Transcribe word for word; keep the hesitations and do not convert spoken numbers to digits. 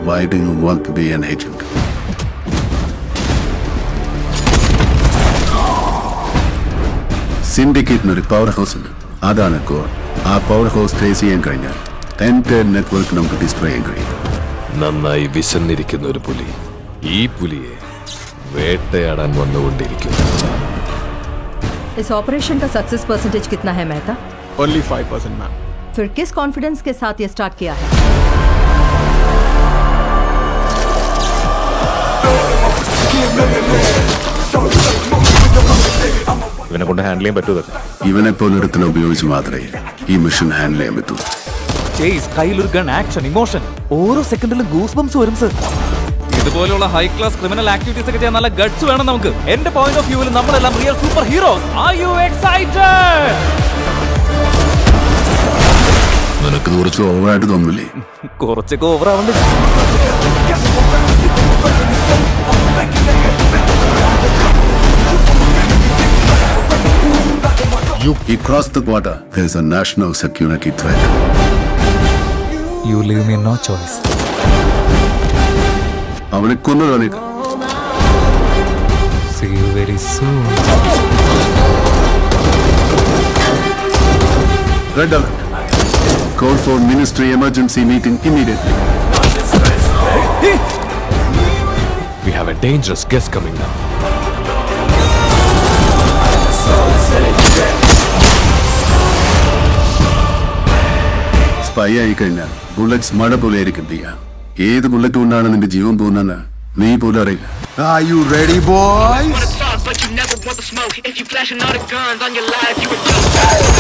Why do you want to be an agent? Syndicate no powerhouse. Adana core. Our powerhouse trace and kind. Entire network number destroy and green. Nanai visanirikkunna oru puli. Ee puliye വേട്ടയാടാൻ വന്നുകൊണ്ടിരിക്കുന്നു. इस operation का success percentage कितना है Mehta? Only five percent ma'am. फिर किस confidence के साथ ये स्टार्ट किया है? ഇവനെ കൊണ്ട് ഹാൻഡിൽ ചെയ്യാൻ പറ്റുമോ? ഇവനെ പോലൊരുത്തനെ ഉപയോഗിച്ച് മാത്രമേ ഈ മിഷൻ ഹാൻഡിൽ ചെയ്യാൻ പറ്റൂ. ചേസ്, കയ്യിലൊരു ഗൺ, ആക്ഷൻ, ഇമോഷൻ, ഓരോ സെക്കൻഡിലും ഗൂസ് ബംസ് വരും സർ. ഇതുപോലുള്ള ഹൈ ക്ലാസ് ക്രിമിനൽ ആക്ടിവിറ്റീസ് ഒക്കെ ചെയ്യാൻ നല്ല ഗട്സ് വേണം നമുക്ക്. എന്റെ പോയിന്റ് ഓഫ് വ്യൂവിൽ നമ്മളെല്ലാം real super heroes. Are you excited? നിനക്ക് കുറച്ച് ഓവറായിട്ട് തോന്നില്ലേ? കുറച്ചൊക്കെ ഓവർ ആവണ്ടേ? You he crossed the border. There is a national security threat. You leave me no choice. അവനെ കൊന്നതാണ്. See you very soon. Red alert. Call for ministry emergency meeting immediately. We have a dangerous guest coming now. Spy ആയി കഴിഞ്ഞാൽ bullets മഴ പോലെ ആയിരിക്കും തീയ. ഏത് bullet കൊണ്ടാണ് നിന്റെ ജീവൻ പോകുന്നതെന്ന് നീ പോലും അറിയില്ല. Are you ready, boys? But you never want the smoke. If you flashing all the guns on your life, you a joke.